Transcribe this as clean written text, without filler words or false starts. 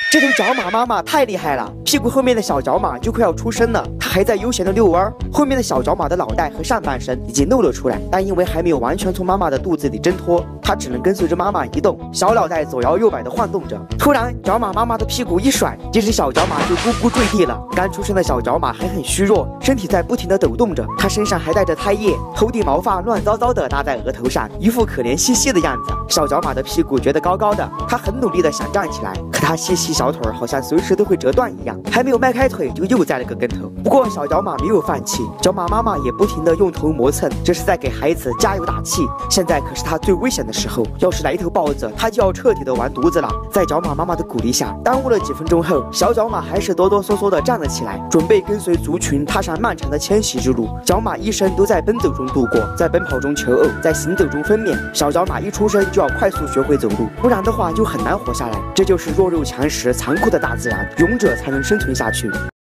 这头角马妈妈太厉害了，屁股后面的小角马就快要出生了，它还在悠闲的遛弯，后面的小角马的脑袋和上半身已经露了出来，但因为还没有完全从妈妈的肚子里挣脱，它只能跟随着妈妈移动，小脑袋左摇右摆的晃动着。突然，角马妈妈的屁股一甩，这只小角马就咕咕坠地了。刚出生的小角马还很虚弱，身体在不停的抖动着，它身上还带着胎叶，头顶毛发乱糟糟的搭在额头上，一副可怜兮兮的样子。小角马的屁股觉得高高的，它很努力的想站起来，可它细细小腿好像随时都会折断一样，还没有迈开腿就又栽了个跟头。不过小角马没有放弃，角马妈妈也不停的用头磨蹭，这是在给孩子加油打气。现在可是它最危险的时候，要是来一头豹子，它就要彻底的完犊子了。在角马妈妈的鼓励下，耽误了几分钟后，小角马还是哆哆嗦嗦的站了起来，准备跟随族群踏上漫长的迁徙之路。角马一生都在奔走中度过，在奔跑中求偶，在行走中分娩。小角马一出生就要快速学会走路，不然的话就很难活下来。这就是弱肉强食、残酷的大自然，勇者才能生存下去。